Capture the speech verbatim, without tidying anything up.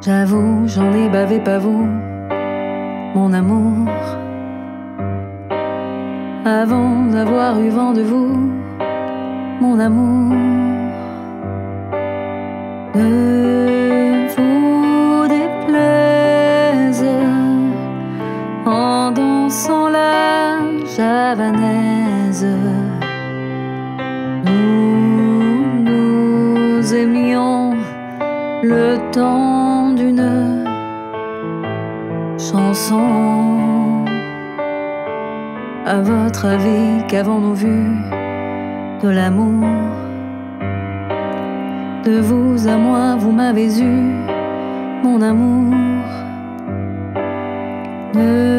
J'avoue, j'en ai bavé pas vous, mon amour. Avant d'avoir eu vent de vous, mon amour. Ne vous déplaise en dansant la javanaise. Nous nous aimions le temps d'une chanson. À votre avis, qu'avons-nous vu de l'amour? De vous à moi, vous m'avez eu, mon amour. De